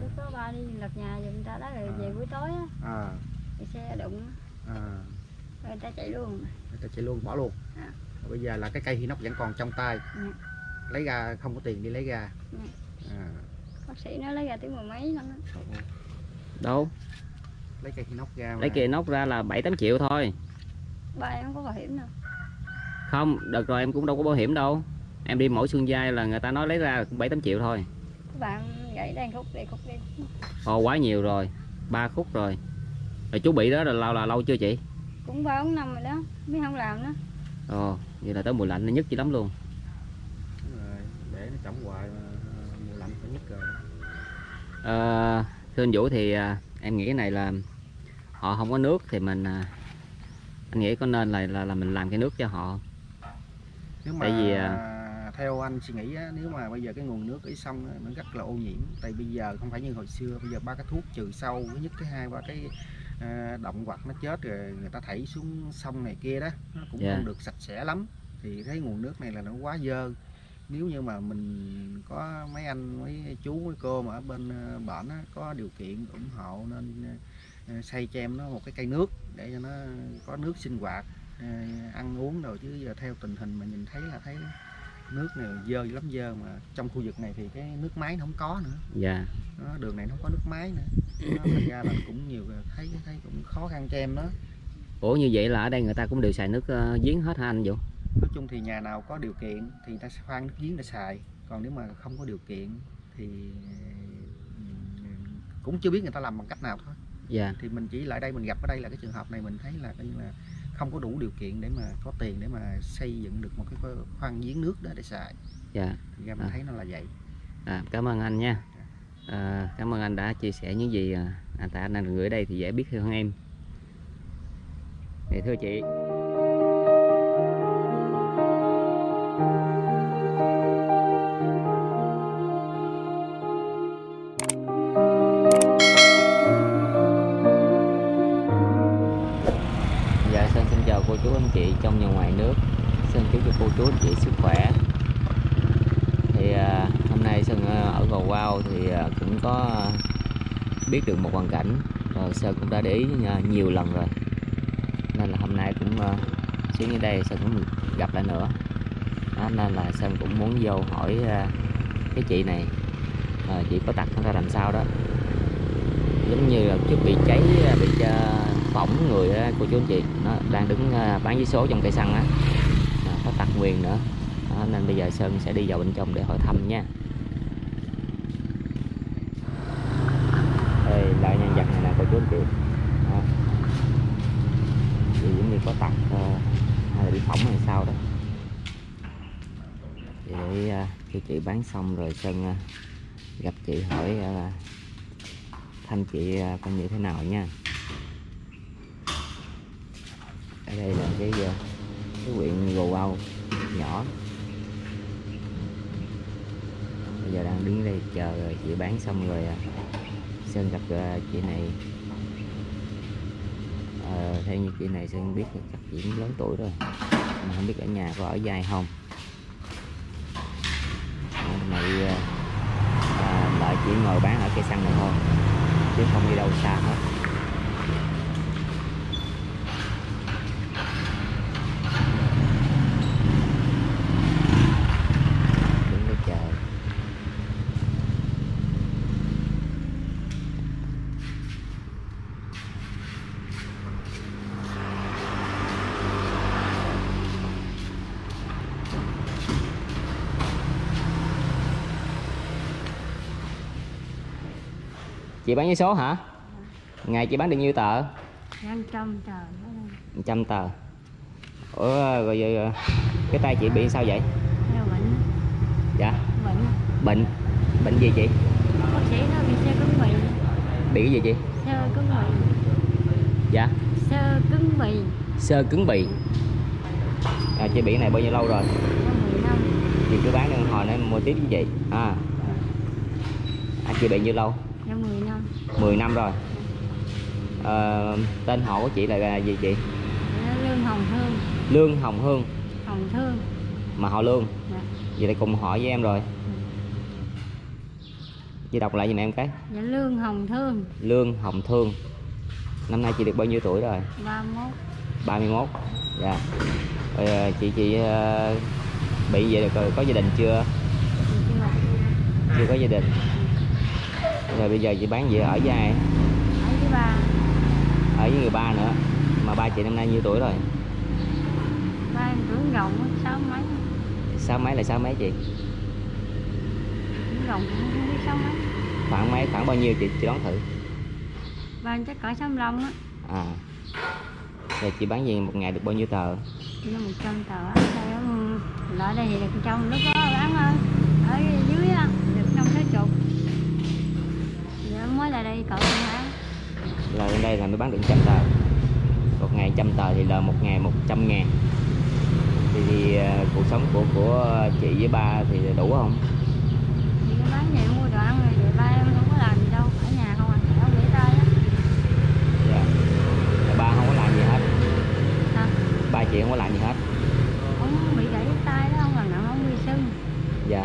có ba đi lật nhà giùm người ta đó rồi về buổi tối á. Thì xe đụng. Rồi người ta chạy luôn. Người ta chạy luôn, bỏ luôn. Bây giờ là cái cây inox vẫn còn trong tay. Lấy ra không có tiền đi lấy ra. Bác sĩ nó lấy ra tới mười mấy năm đó. Đâu? Lấy cây inox ra. Lấy cây inox ra là 7-8 triệu thôi. Ba em không có bảo hiểm đâu. Không, đợt rồi em cũng đâu có bảo hiểm đâu. Em đi mổ xương vai là người ta nói lấy ra cũng 7-8 triệu thôi. Các bạn gãy đây khúc đi khúc đi. Ồ, quá nhiều rồi, 3 khúc rồi. Rồi chú bị đó là lâu chưa chị? Cũng 3-4 năm rồi đó, mới không làm nữa. Ồ, vậy là tới mùa lạnh nó nhức dữ lắm luôn. Để nó trống hoài mà mùa lạnh phải nhức rồi. Thưa anh Vũ thì em nghĩ cái này là họ không có nước thì mình anh nghĩ có nên là mình làm cái nước cho họ. Nếu mà tại vì theo anh suy nghĩ á, nếu mà bây giờ cái nguồn nước ở sông á, nó rất là ô nhiễm. Tại bây giờ không phải như hồi xưa, bây giờ ba cái thuốc trừ sâu, thứ nhất, thứ hai, ba cái động vật nó chết rồi người ta thảy xuống sông này kia đó, nó cũng không được sạch sẽ lắm. Thì thấy nguồn nước này là nó quá dơ. Nếu như mà mình có mấy anh, mấy chú, mấy cô mà ở bên bển á, có điều kiện ủng hộ nên xây cho em nó một cái cây nước để cho nó có nước sinh hoạt, ăn uống rồi. Chứ giờ theo tình hình mà nhìn thấy là thấy nước này dơ lắm, dơ mà trong khu vực này thì cái nước máy nó không có nữa. Đường này nó không có nước máy nữa. Thành ra là cũng nhiều thấy cũng khó khăn cho em đó. Ủa như vậy là ở đây người ta cũng đều xài nước giếng hết hả anh Vũ? Nói chung thì nhà nào có điều kiện thì người ta sẽ khoan nước giếng để xài, còn nếu mà không có điều kiện thì cũng chưa biết người ta làm bằng cách nào thôi. Thì mình chỉ lại đây mình gặp ở đây là cái trường hợp này, mình thấy là coi như là không có đủ điều kiện để mà có tiền để mà xây dựng được một cái khoan giếng nước đó để xài. Thì ra mình thấy nó là vậy. Cảm ơn anh nha. Cảm ơn anh đã chia sẻ những gì tại anh là người ở đây thì dễ biết hơn em. Thì thưa chị, Sơn xin chào cô chú anh chị trong và ngoài nước. Sơn chúc cho cô chú anh chị sức khỏe. Thì hôm nay Sơn ở Gò Quao thì cũng có biết được một hoàn cảnh rồi, Sơn cũng đã để ý nhiều lần rồi, nên là hôm nay cũng xuống như đây Sơn cũng gặp lại nữa. Nên là Sơn cũng muốn vô hỏi cái chị này chị có tật nó ra làm sao đó, giống như là trước bị cháy, bị phỏng người đó, cô chú anh chị. Nó đang đứng bán vé số trong cây xăng á, có tật nguyền nữa đó, nên bây giờ Sơn sẽ đi vào bên trong để hỏi thăm nha. Đây là nhân vật này nè cô chú anh chị đó. Thì giống như có tật hay là bị phỏng hay sao đó. Thì để khi chị bán xong rồi Sơn gặp chị hỏi thăm chị coi như thế nào nha. Ở đây là cái huyện Gò Quao nhỏ. Bây giờ đang đứng đây chờ rồi chị bán xong rồi Sơn gặp chị này. Theo như chị này Sơn biết là chắc chị cũng lớn tuổi rồi, mà không biết ở nhà có ở dài không. Này đợi chỉ ngồi bán ở cây xăng này thôi chứ không đi đâu xa hết. Đứng để chờ. Chị bán vé số hả? Ngày chị bán được nhiêu tờ? 100 tờ. 100 tờ. Ủa rồi cái tay chị bị sao vậy? Bệnh. Dạ. Bệnh. Bệnh gì chị? Bác sĩ nó bị xơ cứng bì. Bị cái gì chị? Xơ cứng bì. Dạ. Xơ cứng bì. Xơ cứng bì. Chị bị cái này bao nhiêu lâu rồi? 10 năm. Chị cứ bán đơn hồi nữa mua tiếp với chị. Chị bị nhiêu lâu? 10 năm. 10 năm rồi. Tên họ của chị là gì chị? Lương Hồng Hương. Lương Hồng Hương. Hồng Thương. Mà họ Lương. Vậy là cùng họ với em rồi. Chị đọc lại giùm em cái. Dạ Lương Hồng Thương. Lương Hồng Thương. Năm nay chị được bao nhiêu tuổi rồi? 31. 31. Dạ. Rồi chị bị vậy rồi có gia đình chưa? Chưa có gia đình. Rồi bây giờ chị bán gì ở với ai? Ở với ba. Ở với người ba nữa. Mà ba chị năm nay nhiêu tuổi rồi? Ba em tuổi rộng 6 mấy. 6 mấy là 6 mấy chị? Tuổi rộng cũng không biết 6 mấy. Khoảng bao nhiêu chị đoán thử? Ba em chắc cỡ 65 á. À. Rồi chị bán gì một ngày được bao nhiêu tờ? Nó 100 tờ á. Lại đây thì được 100, lúc đó bán ở dưới á được 50-60. Giờ mới lại đây cỡ bán. Là lên đây là mới bán được 100 tờ. Một ngày 100 tờ thì là một ngày 100 ngàn. Thì cuộc sống của chị với ba thì đủ không? Thì bán vậy mua đồ ăn rồi về ba em không có làm gì đâu, ở nhà không à, không để tay á. Dạ. Ba không có làm gì hết. Hả? Ba chị không có làm gì hết. Ông bị gãy tay đó, không làm nặng, không bị sưng. Dạ.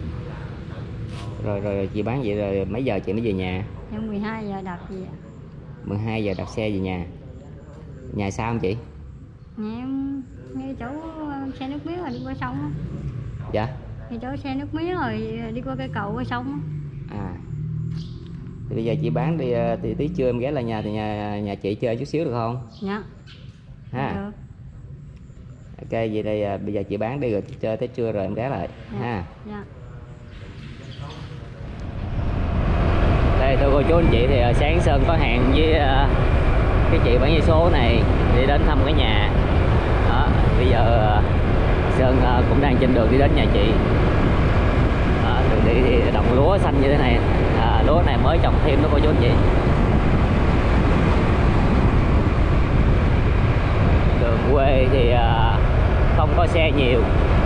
Rồi chị bán vậy rồi mấy giờ chị mới về nhà? Em 12 giờ đạp về. 12 giờ đạp xe về nhà. Nhà xa không chị? Nhà em ngay chỗ xe nước mía rồi đi qua sông á. Dạ. Ngay chỗ xe nước mía rồi đi qua cây cầu qua sông á. À. Thì bây giờ chị bán đi thì tí trưa em ghé lại nhà thì nhà chị chơi chút xíu được không? Dạ. Ha. Được. Ok vậy đây bây giờ chị bán đi rồi chơi tới trưa rồi em ghé lại. Dạ. Ha. Dạ. Đây thưa cô chú anh chị thì sáng Sơn có hẹn với cái chị bán vé số này đi đến thăm cái nhà. Đó, bây giờ Sơn cũng đang trên đường đi đến nhà chị. Đường đi thì đồng lúa xanh như thế này, lúa này mới trồng thêm đó cô chú anh chị. Đường quê thì không có xe nhiều.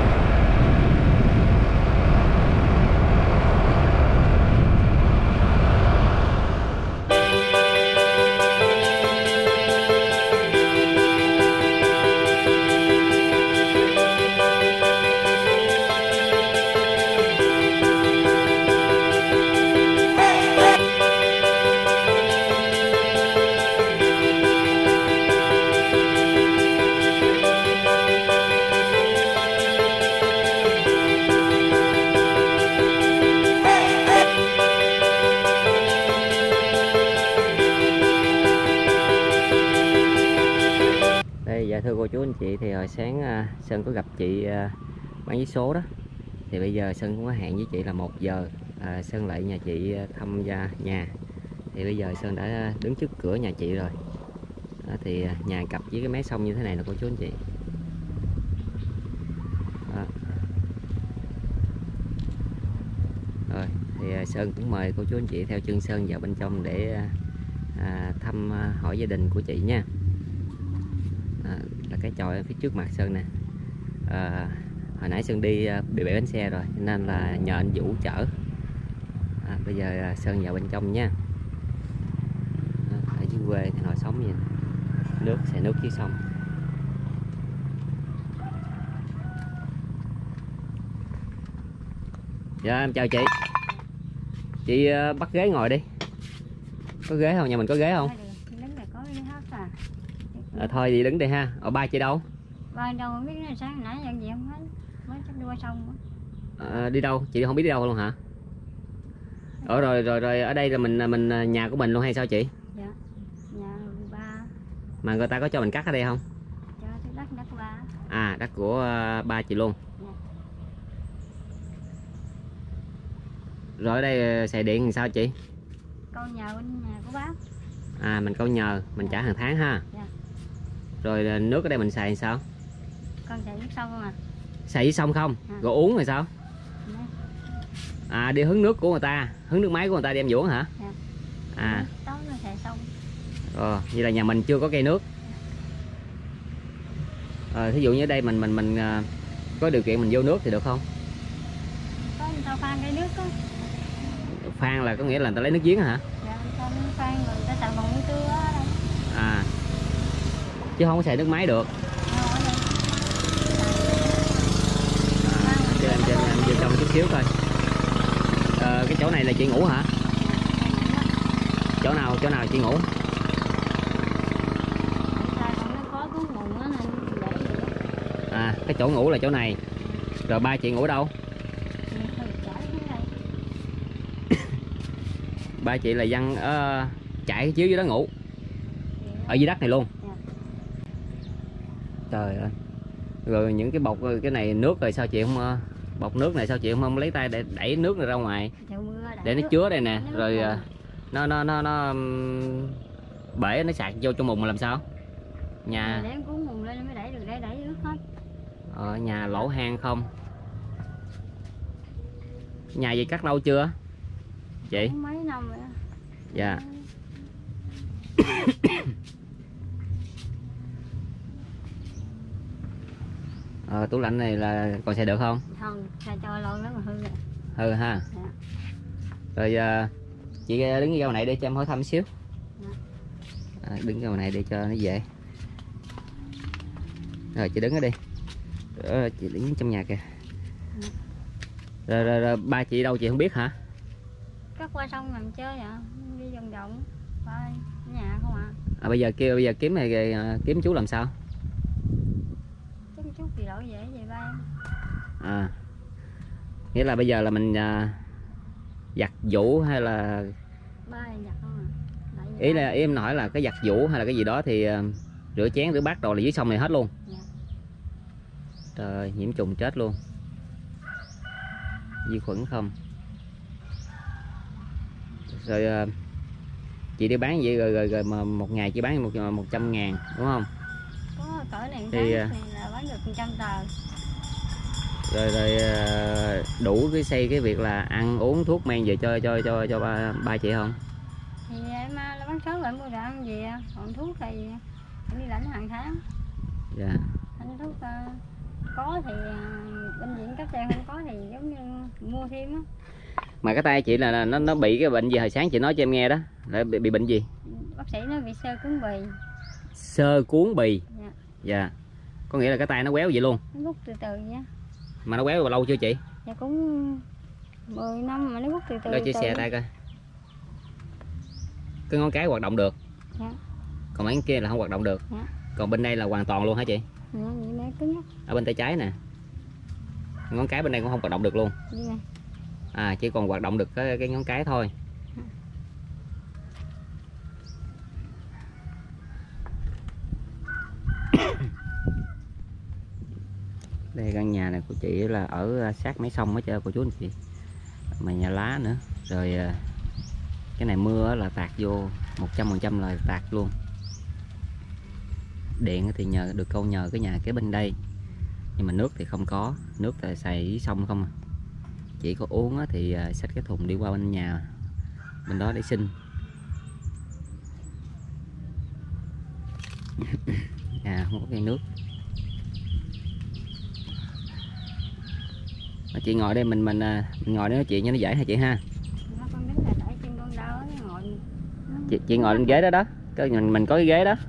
Dạ thưa cô chú anh chị thì hồi sáng Sơn có gặp chị bán vé số đó. Thì bây giờ Sơn cũng có hẹn với chị là 1 giờ Sơn lại nhà chị thăm ra nhà. Thì bây giờ Sơn đã đứng trước cửa nhà chị rồi. Thì nhà cặp với cái mé sông như thế này là cô chú anh chị. Đó. Rồi thì Sơn cũng mời cô chú anh chị theo chân Sơn vào bên trong để thăm hỏi gia đình của chị nha. Là cái chòi ở phía trước mặt Sơn nè. Hồi nãy Sơn đi bị bể bánh xe rồi nên là nhờ anh Vũ chở. Bây giờ Sơn vào bên trong nha. Ở dưới quê thì họ sống gì nước xài nước dưới sông. Dạ em chào chị. Chị bắt ghế ngồi đi. Có ghế không? Nhà mình có ghế không? Thôi thì đứng đây ha. Ở ba chị đâu? Ba đâu không biết, sáng nãy giờ gì không hết. Mới chắc đi qua sông. Đi đâu? Chị không biết đi đâu luôn hả? Rồi ở đây là mình nhà của mình luôn hay sao chị? Dạ. Nhà ba. Mà người ta có cho mình cắt ở đây không? Cho đất của ba. À đất của ba chị luôn. Dạ. Rồi ở đây xài điện thì sao chị? Câu nhờ bên nhà của bác. À mình câu nhờ, mình trả hàng tháng ha. Dạ. Rồi nước ở đây mình xài thì sao? Con xài nước sông không à? Xài với sông không? Rồi uống rồi sao? Dạ. À đi hứng nước của người ta, hứng nước máy của người ta đem uống hả? Dạ. À. Tối nó xài sông. Vậy là nhà mình chưa có cây nước. Thí dụ như ở đây mình có điều kiện mình vô nước thì được không? Có người ta phan cây nước đó. Phan là có nghĩa là người ta lấy nước giếng hả? Dạ, người ta phan rồi người ta xài bằng mũi tưa ở đây. À. Chứ không có xài nước máy được. Ở đây. Em vô trong chút xíu thôi. Cái chỗ này là chị ngủ hả? Chỗ nào chị ngủ? À, cái chỗ ngủ là chỗ này. Rồi ba chị ngủ đâu? Ba chị là dân chạy cái chiếu dưới đó ngủ. Ở dưới đất này luôn. Trời ơi. Rồi những cái bọc cái này nước rồi sao chị không bọc nước này sao chị không lấy tay để đẩy nước này ra ngoài để nó chứa đây nè, rồi nó bể nó sạc vô trong mùng mà làm sao? Nhà để cuốn mùng lên mới đẩy được, để đẩy ướt hết. ở nhà lỗ hang không? Nhà gì cắt lâu chưa chị? Mấy năm rồi. Dạ. Tủ lạnh này là còn xài được không? Không, xài cho lâu lắm mà hư rồi. Hư ha. Dạ. Rồi chị đứng ra này để cho em hỏi thăm xíu. Đứng ra này để cho nó dễ. Rồi chị đứng ở đi. Chị đứng trong nhà kìa. Rồi ba chị đâu chị không biết hả? Cắt qua sông nằm chơi vậy, đi vòng vòng qua nhà không à. Bây giờ kiếm này kiếm chú làm sao? Chứ chút gì lỗi dễ vậy ba em. Nghĩa là bây giờ là mình giặt giũ hay là Ba em giặt không à. ý là em hỏi là cái giặt giũ hay là cái gì đó thì rửa chén rửa bát đồ là dưới sông này hết luôn. Dạ. Trời, nhiễm trùng chết luôn. Vi khuẩn không. Rồi chị đi bán vậy rồi mà một ngày chị bán 100.000 đúng không? Có cỡ này Thì là bán được 100 tờ. Rồi đủ cái xây cái việc là ăn uống thuốc men về cho ba chị không? Thì em là bán sớm rồi mua đồ ăn gì, còn thuốc thì em đi lãnh hàng tháng. Dạ. Anh thuốc có thì bệnh viện cấp trên, không có thì giống như mua thêm á. Mà cái tay chị là nó bị cái bệnh gì hồi sáng chị nói cho em nghe đó, là bị bệnh gì? Bác sĩ nó bị sơ cuốn bì. Sơ cuốn bì. Dạ. Dạ. Có nghĩa là cái tay nó quéo vậy luôn. Nó rút từ từ vậy. Mà nó quéo bao lâu chưa chị? Dạ cũng 10 năm mà nó rút từ từ. Để chia sẻ tay coi. Cái ngón cái hoạt động được. Dạ. Còn mấy cái kia là không hoạt động được. Dạ. Còn bên đây là hoàn toàn luôn hả chị? Dạ, vậy nó cứng á. Ở bên tay trái nè. Ngón cái bên đây cũng không hoạt động được luôn. Dạ. Chỉ còn hoạt động được cái ngón cái thôi. Đây căn nhà này của chị là ở sát mấy sông hết trơn cô chú anh chị, mà nhà lá nữa. Rồi cái này mưa là tạt vô 100% là tạt luôn. Điện thì được câu nhờ cái nhà kế bên đây, nhưng mà nước thì không có, nước là xài dưới sông không à. Chỉ có uống thì xách cái thùng đi qua bên nhà bên đó để xin. Không có cây nước. Chị ngồi đây mình ngồi đây nói chuyện cho nó dễ hả chị ha? Chị ngồi lên ghế đó đó, mình có cái ghế đó.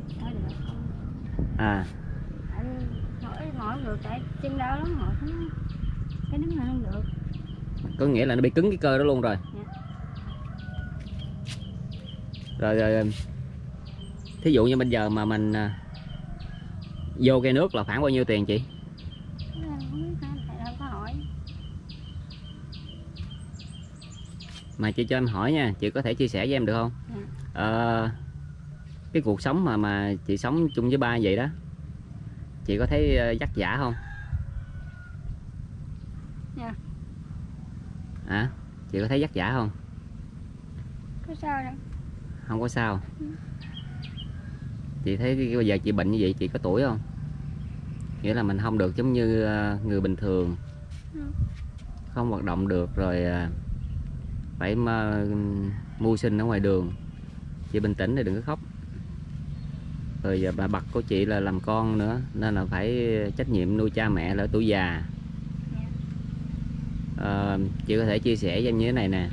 Ngồi không được tại chân đau lắm, ngồi cái đứng này không được. Có nghĩa là nó bị cứng cái cơ đó luôn rồi. Dạ. Rồi thí dụ như bây giờ mà mình vô cây nước là khoảng bao nhiêu tiền chị? Mà chị cho em hỏi nha, chị có thể chia sẻ với em được không? Cái cuộc sống mà chị sống chung với ba vậy đó, chị có thấy vất vả không? Dạ. Chị có thấy vất vả không? Có sao đâu. Không có sao. Chị thấy bây giờ chị bệnh như vậy chị có tuổi không? Nghĩa là mình không được giống như người bình thường, không hoạt động được, rồi phải mưu sinh ở ngoài đường. Chị bình tĩnh thì đừng có khóc. Rồi giờ bà bậc của chị là làm con nữa, nên là phải trách nhiệm nuôi cha mẹ ở tuổi già. Chị có thể chia sẻ với em như thế này nè.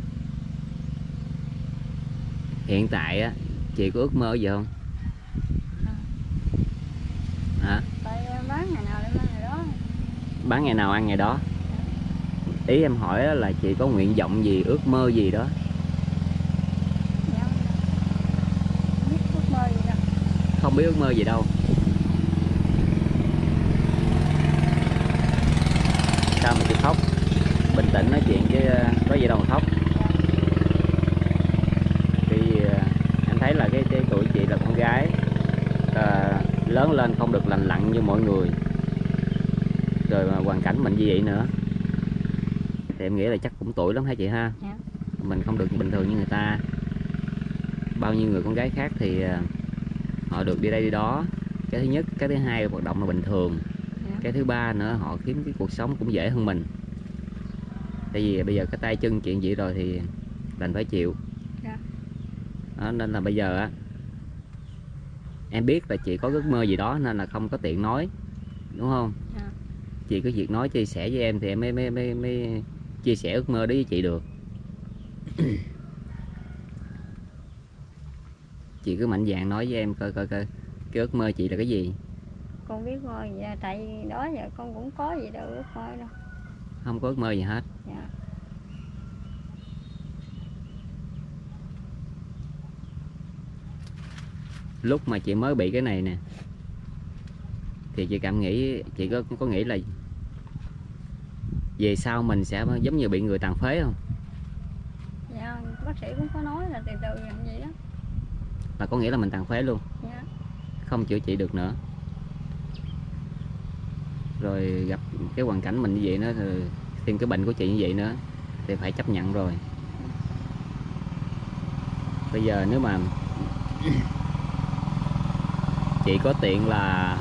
Hiện tại á, chị có ước mơ gì không? Tại bán ngày nào để bán ngày đó. Bán ngày nào ăn ngày đó. Ý em hỏi á là chị có nguyện vọng gì, ước mơ gì đó? Dạ, không biết ước mơ gì đâu. Không biết ước mơ gì đâu. Sao mà chị khóc? Bình tĩnh nói chuyện chứ có gì đâu mà khóc. Thì em thấy là cái tuổi chị là con gái, lớn lên không được lành lặn như mọi người, rồi mà hoàn cảnh mình như vậy nữa thì em nghĩ là chắc cũng tuổi lắm hả chị ha? Dạ. Mình không được bình thường như người ta. Bao nhiêu người con gái khác thì họ được đi đây đi đó. Cái thứ nhất, cái thứ hai hoạt động là bình thường. Dạ. Cái thứ ba nữa, họ kiếm cái cuộc sống cũng dễ hơn mình. Tại vì bây giờ cái tay chân chuyện gì rồi thì đành phải chịu. Dạ. Đó, nên là bây giờ á, em biết là chị có ước mơ gì đó nên là không có tiện nói, đúng không? Dạ. Chị cứ việc nói chia sẻ với em thì em mới chia sẻ ước mơ đó với chị được. Chị cứ mạnh dạn nói với em coi cái ước mơ chị là cái gì. Con biết rồi, dạ, tại đó giờ con cũng có gì đâu ước mơ đâu. Không có ước mơ gì hết. Dạ. Lúc mà chị mới bị cái này nè thì chị cảm nghĩ, chị có nghĩ là về sau mình sẽ giống như bị người tàn phế không? Dạ, bác sĩ cũng có nói là từ từ dần vậy đó. Là có nghĩa là mình tàn phế luôn, Dạ. không chữa trị được nữa, rồi gặp cái hoàn cảnh mình như vậy nữa, rồi thêm cái bệnh của chị như vậy nữa thì phải chấp nhận rồi. Bây giờ nếu mà chị có tiện là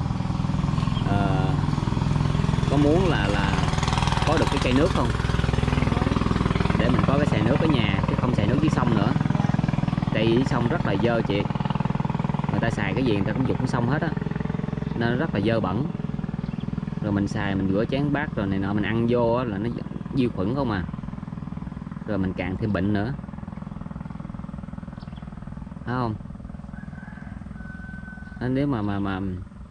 có muốn là có được cái cây nước không, để mình có cái xài nước ở nhà chứ không xài nước dưới sông nữa. Tại vì dưới sông rất là dơ chị, người ta xài cái gì người ta cũng dùng sông hết á, nên nó rất là dơ bẩn. Rồi mình xài, mình rửa chén bát rồi này nọ, mình ăn vô á là nó vi khuẩn không à, rồi mình càng thêm bệnh nữa, phải không? Nên nếu mà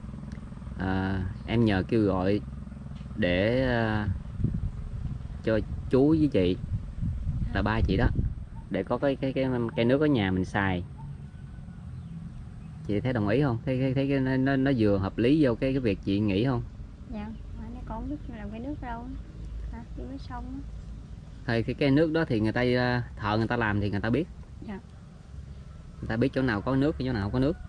em nhờ kêu gọi để cho chú với chị, là ba chị đó, để có cái nước ở nhà mình xài, chị thấy đồng ý không? Thấy nó vừa hợp lý vô cái việc chị nghĩ không? Dạ, mà nó còn biết làm cái nước đâu hả, đi với sông á. Thì cái nước đó thì người ta thợ người ta làm thì người ta biết. Dạ. Người ta biết chỗ nào có nước, chỗ nào không có nước.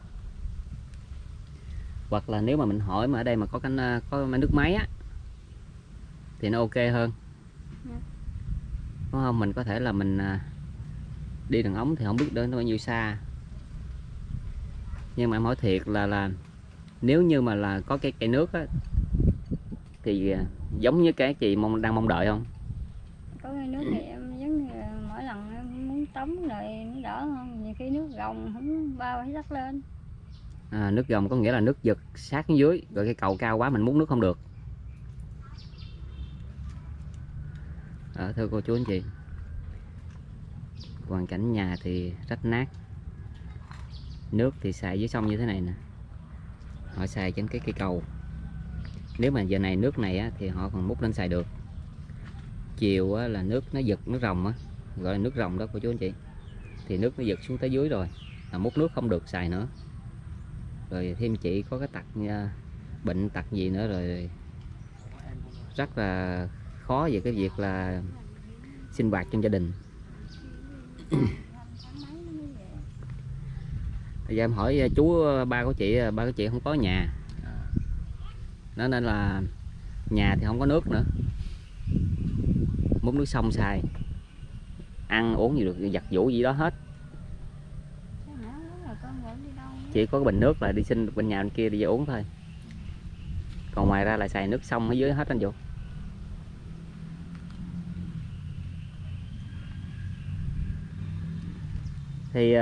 Hoặc là nếu mà mình hỏi mà ở đây mà có nước máy á thì nó ok hơn. Dạ. Đúng không? Mình có thể là mình đi đường ống thì không biết đến bao nhiêu xa. Nhưng mà em hỏi thiệt là nếu như mà là có cái cây nước á thì giống như cái chị đang mong đợi không? Có cái nước thì em giống như mỗi lần em muốn tắm rồi nó đỡ hơn. Nhiều khi nước gồng không bao hay dắt lên. Nước gồng có nghĩa là nước giật sát xuống dưới, rồi cái cầu cao quá mình múc nước không được. Thưa cô chú anh chị, hoàn cảnh nhà thì rách nát, nước thì xài dưới sông như thế này nè, họ xài trên cái cây cầu. Nếu mà giờ này nước này á, thì họ còn múc lên xài được. Chiều á, là nước nó giật, nước ròng á, gọi là nước ròng đó cô chú anh chị, thì nước nó giật xuống tới dưới rồi, là múc nước không được xài nữa. Rồi thêm chị có cái tật bệnh tật gì nữa, rồi rất là khó về cái việc là sinh hoạt trong gia đình. Bây giờ em hỏi chú, ba của chị không có nhà, nó nên là nhà thì không có nước nữa, múc nước sông xài, ăn uống gì được, giặt giũ gì đó hết. Chỉ có cái bình nước là đi xin bên nhà bên kia đi uống thôi, còn ngoài ra là xài nước sông ở dưới hết anh Vũ. Thì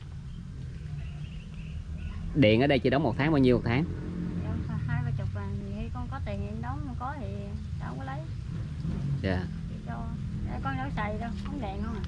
điện ở đây chị đóng một tháng bao nhiêu một tháng? 20-30 ngàn, khi con có tiền thì đóng, không có thì không có lấy. Dạ. Cho để con đâu xài đâu, không đèn không à.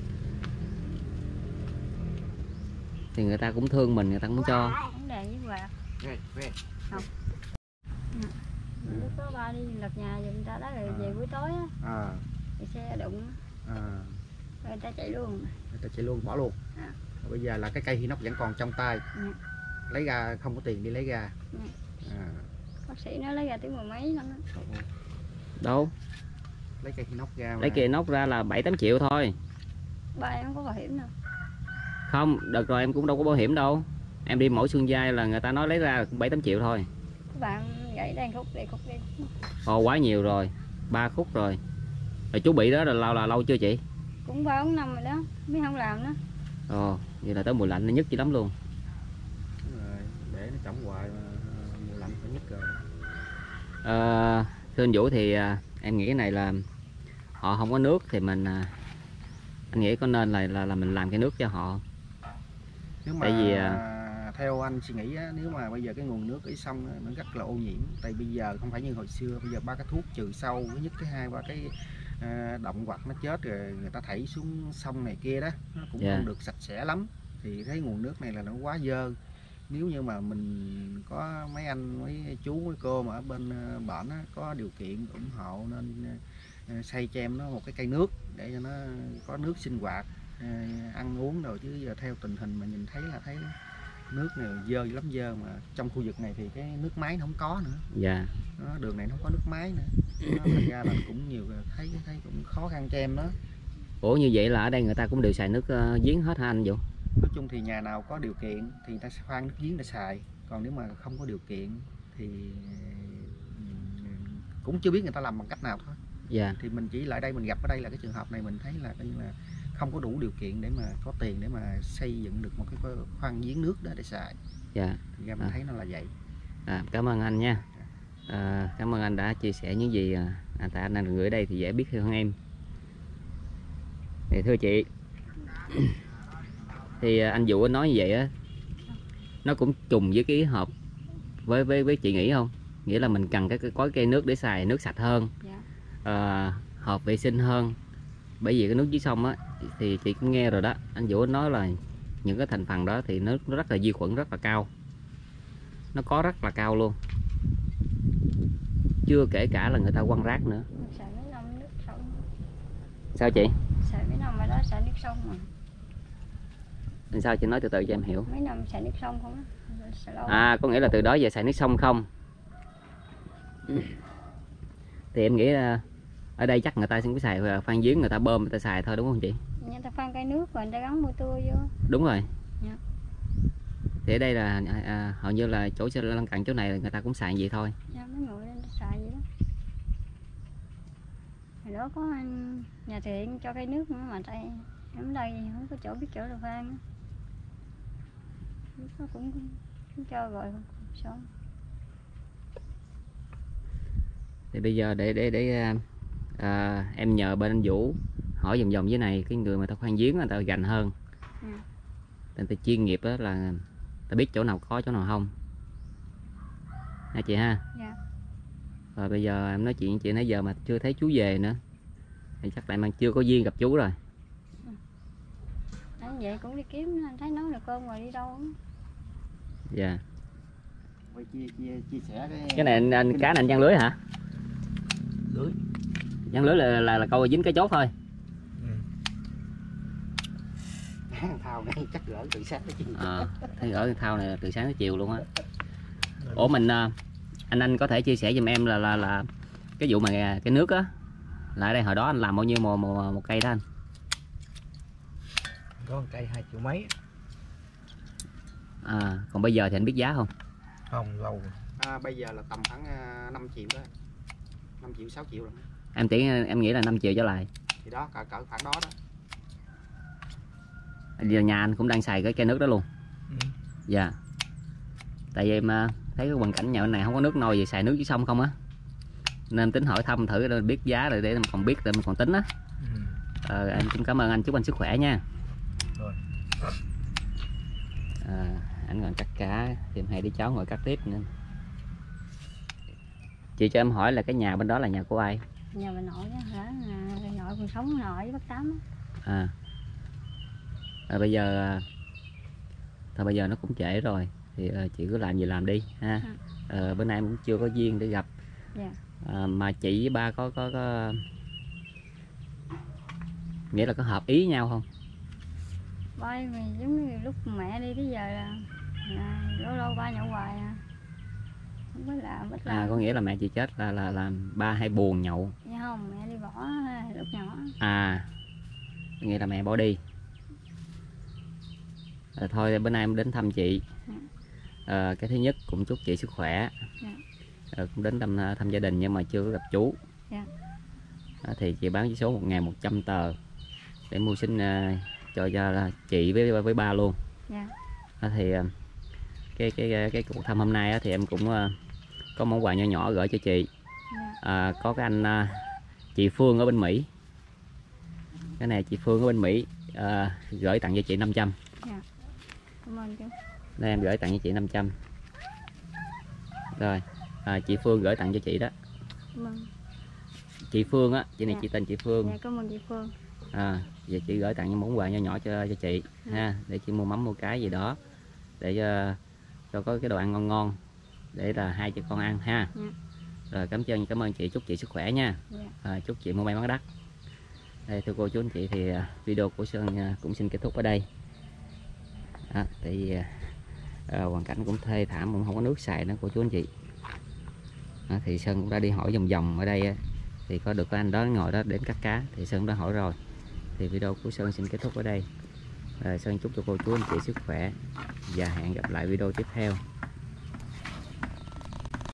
Thì người ta cũng thương mình, người ta cũng cho. Không đèn với quạt. Không. Lúc đó ba đi lật nhà giùm ta đó rồi về buổi tối á. thì xe đụng người ta chạy luôn. Người ta chạy luôn, bỏ luôn. Bây giờ là cái cây inox vẫn còn trong tay. Lấy ra không có tiền đi lấy ra. Bác sĩ nó lấy ra tiếng 10 mấy năm đó. Đâu? Lấy cây inox ra. Lấy cây inox ra là 7-8 triệu thôi. Ba em không có bảo hiểm đâu. Không, đợt rồi em cũng đâu có bảo hiểm đâu. Em đi mổ xương vai là người ta nói lấy ra 7-8 triệu thôi. Các bạn gãy đây khúc đi. Ồ, quá nhiều rồi, 3 khúc rồi. Rồi chú bị đó là lâu chưa chị? Cũng 3-4 năm rồi đó, mới không làm đó. Ồ, vậy là tới mùa lạnh nó nhức dữ lắm luôn. Rồi, để nó trống hoài mà mùa lạnh phải nhức rồi. Thưa anh Vũ thì em nghĩ cái này là họ không có nước thì mình anh nghĩ có nên là mình làm cái nước cho họ. Nếu mà tại vì theo anh suy nghĩ á, nếu mà bây giờ cái nguồn nước ở sông nó rất là ô nhiễm, tại bây giờ không phải như hồi xưa, bây giờ ba cái thuốc trừ sâu thứ nhất, thứ hai ba cái động vật nó chết rồi người ta thảy xuống sông này kia đó, nó cũng không được sạch sẽ lắm, thì thấy nguồn nước này là nó quá dơ. Nếu như mà mình có mấy anh mấy chú mấy cô mà ở bên bển có điều kiện ủng hộ nên xây cho em nó một cái cây nước để cho nó có nước sinh hoạt, ăn uống rồi, chứ giờ theo tình hình mà nhìn thấy là thấy nước này dơ lắm, dơ mà trong khu vực này thì cái nước máy nó không có nữa. Dạ. Đó, đường này nó không có nước máy nữa. Nó thành ra là cũng nhiều thấy cũng khó khăn cho em đó. Ủa như vậy là ở đây người ta cũng đều xài nước giếng hết hả anh Vũ? Nói chung thì nhà nào có điều kiện thì người ta sẽ khoan nước giếng để xài, còn nếu mà không có điều kiện thì cũng chưa biết người ta làm bằng cách nào thôi. Dạ. Thì mình chỉ lại đây mình gặp ở đây là cái trường hợp này, mình thấy là coi như là không có đủ điều kiện để mà có tiền để mà xây dựng được một cái khoan giếng nước đó để xài. Dạ. Thì ra mình thấy nó là vậy. Cảm ơn anh nha. Cảm ơn anh đã chia sẻ những gì tại anh đang gửi đây thì dễ biết hơn em. Thì thưa chị, thì anh Vũ nói như vậy á, nó cũng trùng với cái ý hợp với chị nghĩ không? Nghĩa là mình cần có cây nước để xài nước sạch hơn, hợp vệ sinh hơn. Bởi vì cái nước dưới sông á thì chị cũng nghe rồi đó, anh Vũ nói là những cái thành phần đó thì nó rất là vi khuẩn rất là cao, nó có rất là cao luôn, chưa kể cả là người ta quăng rác nữa. Xài mấy năm nước sông. Sao chị? Xài mấy năm mà đó xài nước sông mà. Sao chị nói từ từ cho em hiểu. Mấy năm xài nước sông không á. Có nghĩa là từ đó giờ xài nước sông không? Thì em nghĩ ở đây chắc người ta sẽ có xài khoan giếng, người ta bơm người ta xài thôi đúng không chị? Người ta khoan cây nước rồi người ta gắn mưa tươi vô. Đúng rồi. Dạ. Thì ở đây là hầu như là chỗ lân cận chỗ này là người ta cũng xài vậy thôi. Dạ, mấy người lên xài vậy đó. Hồi đó có anh nhà thiện cho cây nước nữa mà tại em đây không có chỗ biết chỗ đâu khoan. Nó cũng cho rồi xong. Thì bây giờ để em nhờ bên anh Vũ hỏi vòng vòng dưới này, cái người mà ta khoan giếng người ta gành hơn, người ta chuyên nghiệp đó, là ta biết chỗ nào có chỗ nào không hả chị ha? Dạ. Rồi bây giờ em nói chuyện với chị nãy giờ mà chưa thấy chú về nữa thì chắc là em chưa có duyên gặp chú rồi. Anh vậy cũng đi kiếm, anh thấy nấu được cơm rồi đi đâu. Dạ. Chia sẻ cái này anh cá này anh giăng lưới hả? Lưới. Giăng lưới là câu dính cái chốt thôi. Thao này chắc gỡ từ sáng tới chiều. Thấy gỡ thao này từ sáng tới chiều luôn á. Ủa mình anh có thể chia sẻ giùm em là cái vụ mà cái nước á, là ở đây hồi đó anh làm bao nhiêu một cây đó anh? Có một cây 2 triệu mấy. Còn bây giờ thì anh biết giá không? Không, lâu rồi. Bây giờ là tầm khoảng 5 triệu đó. 5 triệu 6 triệu rồi. Em nghĩ là 5 triệu trở lại. Thì đó, cỡ khoảng đó đó. Giờ nhà anh cũng đang xài cái cây nước đó luôn. Dạ. Tại vì em thấy cái hoàn cảnh nhà bên này không có nước nôi gì, xài nước dưới sông không á, nên tính hỏi thăm thử để biết giá rồi để em còn biết để mình còn tính á. Em cũng cảm ơn anh, chúc anh sức khỏe nha. Rồi. Anh còn cắt cá thì em hay đi cháu ngồi cắt tiếp nữa. Chị cho em hỏi là cái nhà bên đó là nhà của ai? Nhà bà nội á hả? Bà nội còn sống nội với bác Tám á. Bây giờ thôi bây giờ nó cũng trễ rồi thì chị cứ làm gì làm đi ha. Bữa nay em cũng chưa có duyên để gặp. Dạ. Mà chị với ba có Nghĩa là có hợp ý nhau không? Ba mày giống như lúc mẹ đi tới giờ là lâu lâu ba nhậu hoài à. Không có làm, ít làm. Có nghĩa là mẹ chị chết là ba hay buồn nhậu? Dạ không, mẹ đi bỏ lúc nhỏ. Nghĩa là mẹ bỏ đi. Thôi bữa nay em đến thăm chị. Cái thứ nhất cũng chúc chị sức khỏe. Cũng đến thăm gia đình nhưng mà chưa có gặp chú. Thì chị bán với số 1.100 tờ để mưu sinh cho chị với ba luôn. Thì cái cuộc thăm hôm nay thì em cũng có món quà nhỏ nhỏ gửi cho chị. Có cái anh chị Phương ở bên Mỹ. Cái này chị Phương ở bên Mỹ gửi tặng cho chị 500. Cảm ơn chú. Đây em gửi tặng cho chị 500. Rồi chị Phương gửi tặng cho chị đó. Cảm ơn. Chị Phương á, chị này chị tên chị Phương. Dạ, cảm ơn chị Phương. Giờ chị gửi tặng những món quà nhỏ nhỏ cho chị ha, để chị mua mắm mua cái gì đó để cho có cái đồ ăn ngon ngon để là hai chị con ăn ha. Rồi cảm ơn chị, chúc chị sức khỏe nha. Chúc chị mua may mắn đắt. Đây thưa cô chú anh chị thì video của Sơn cũng xin kết thúc ở đây. Tại vì hoàn cảnh cũng thê thảm, cũng không có nước xài nữa cô chú anh chị. Thì Sơn cũng đã đi hỏi vòng vòng ở đây thì có được anh đó ngồi đó đến cắt cá, thì Sơn đã hỏi rồi. Thì video của Sơn xin kết thúc ở đây. Sơn chúc cho cô chú anh chị sức khỏe và hẹn gặp lại video tiếp theo.